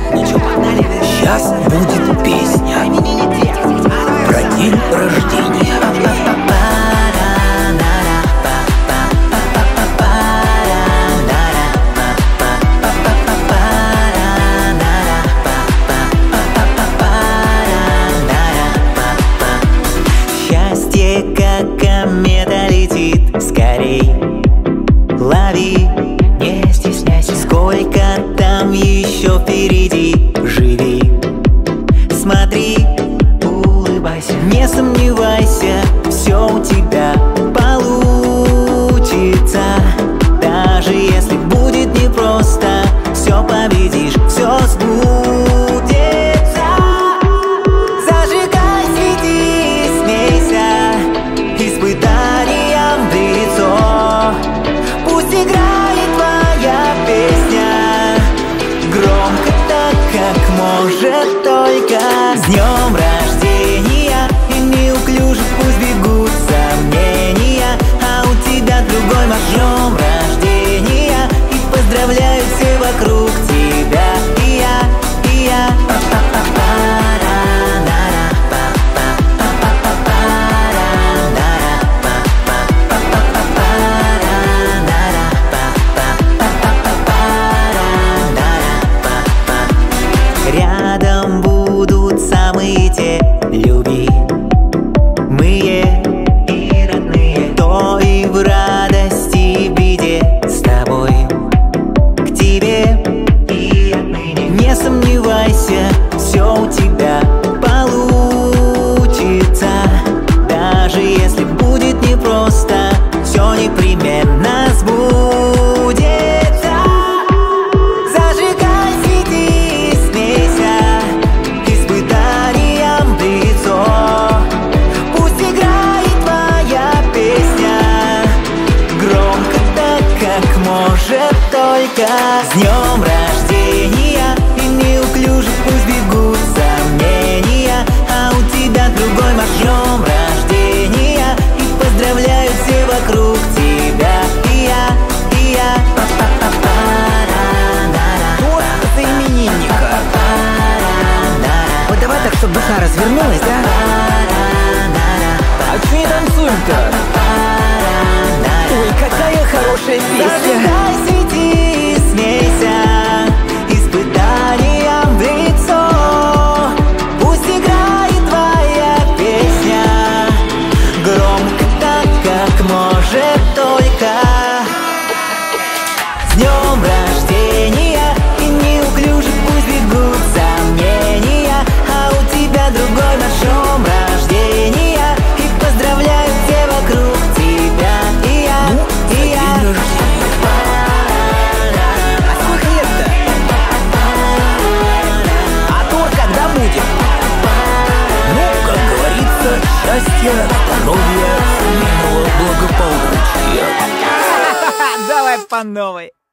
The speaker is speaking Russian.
Ну чё, погнали? Сейчас будет песня про день рождения. Счастье, как комета, летит скорей. Лови, не стесняйся. Сколько там еще впереди, живи. Смотри, улыбайся, не сомневайся, все у тебя получится. Даже если будет непросто, все победишь, все сбудется. Зажигай, свети, смейся, испытаниям в лицо. Пусть играет твоя песня громко, так как может только. С днем рождения, и неуклюже пусть бегут сомнения, а у тебя другой марш. С днем рождения, и поздравляют все вокруг тебя. И я. Рядом будут самые те любимые и родные, кто и в радости, и в беде с тобой, к тебе и отныне. Не сомневайся, все у тебя получится. Даже если будет непросто, все непременно сбудется. Зажигай, свети, смейся, испытаниям в лицо. Пусть играет твоя песня громко, так как может только. С днем рождения, и неуклюже пусть бегут сомнения, а у тебя другой марш. С днем рождения, и поздравляют все вокруг тебя. И я. Тост за именинника. Вот давай так, чтобы душа развернулась, да? А чё не танцуем-то? Ой, какая хорошая песня. Зажигай, свети, смейся, испытаниям в лицо. Пусть играет твоя песня громко, так как может только. С днем рождения, и неуклюже пусть бегут сомнения, а у тебя другой марш. С днем рождения, и поздравляют все вокруг тебя. И я. День рождения. А сколько лет-то? А тур когда будет? Ну, как говорится, счастья, здоровья, семейного благополучия. Давай по новой.